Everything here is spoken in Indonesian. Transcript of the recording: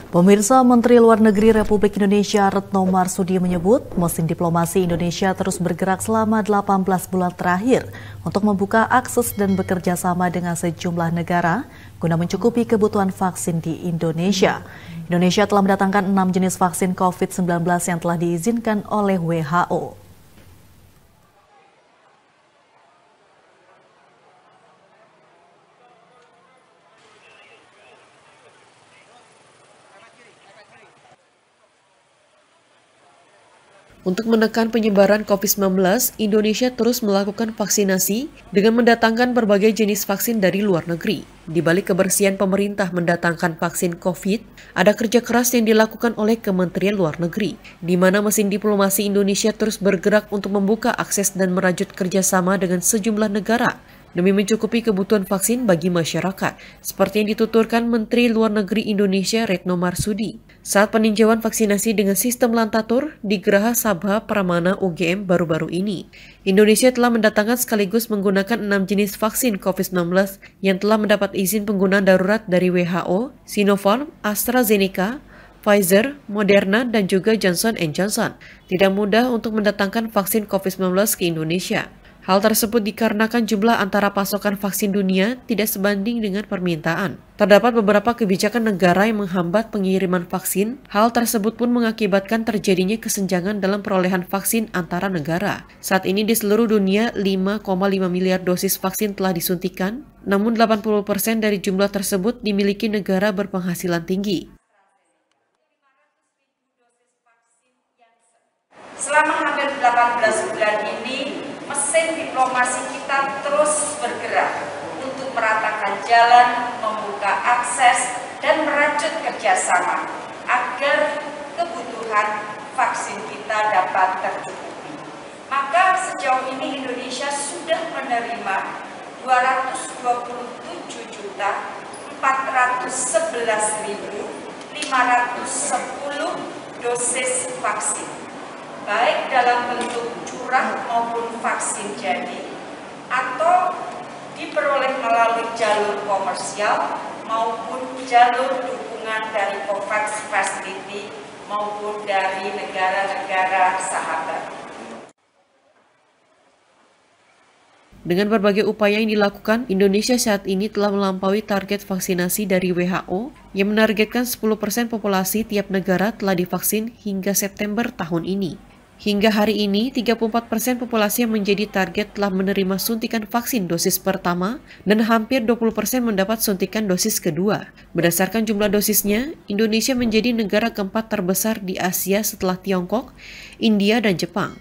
Pemirsa, Menteri Luar Negeri Republik Indonesia Retno Marsudi menyebut mesin diplomasi Indonesia terus bergerak selama 18 bulan terakhir untuk membuka akses dan bekerja sama dengan sejumlah negara guna mencukupi kebutuhan vaksin di Indonesia. Indonesia telah mendatangkan 6 jenis vaksin COVID-19 yang telah diizinkan oleh WHO. Untuk menekan penyebaran COVID-19, Indonesia terus melakukan vaksinasi dengan mendatangkan berbagai jenis vaksin dari luar negeri. Di balik kebersihan pemerintah mendatangkan vaksin COVID, ada kerja keras yang dilakukan oleh Kementerian Luar Negeri, di mana mesin diplomasi Indonesia terus bergerak untuk membuka akses dan merajut kerjasama dengan sejumlah negara demi mencukupi kebutuhan vaksin bagi masyarakat, seperti yang dituturkan Menteri Luar Negeri Indonesia Retno Marsudi saat peninjauan vaksinasi dengan sistem Lantatur di Geraha Sabha Pramana UGM baru-baru ini. Indonesia telah mendatangkan sekaligus menggunakan 6 jenis vaksin COVID-19 yang telah mendapat izin penggunaan darurat dari WHO, Sinopharm, AstraZeneca, Pfizer, Moderna, dan juga Johnson & Johnson. Tidak mudah untuk mendatangkan vaksin COVID-19 ke Indonesia. Hal tersebut dikarenakan jumlah antara pasokan vaksin dunia tidak sebanding dengan permintaan. Terdapat beberapa kebijakan negara yang menghambat pengiriman vaksin. Hal tersebut pun mengakibatkan terjadinya kesenjangan dalam perolehan vaksin antara negara. Saat ini di seluruh dunia 5,5 miliar dosis vaksin telah disuntikan, namun 80% dari jumlah tersebut dimiliki negara berpenghasilan tinggi. Selama hampir 18 bulan ini, mesin diplomasi kita terus bergerak untuk meratakan jalan, membuka akses, dan merajut kerjasama agar kebutuhan vaksin kita dapat tercukupi. Maka sejauh ini Indonesia sudah menerima 227.411.510 dosis vaksin, baik dalam bentuk curah maupun vaksin jadi, atau diperoleh melalui jalur komersial maupun jalur dukungan dari COVAX Facility maupun dari negara-negara sahabat. Dengan berbagai upaya yang dilakukan, Indonesia saat ini telah melampaui target vaksinasi dari WHO yang menargetkan 10% populasi tiap negara telah divaksin hingga September tahun ini. Hingga hari ini, 34% populasi yang menjadi target telah menerima suntikan vaksin dosis pertama dan hampir 20% mendapat suntikan dosis kedua. Berdasarkan jumlah dosisnya, Indonesia menjadi negara keempat terbesar di Asia setelah Tiongkok, India, dan Jepang.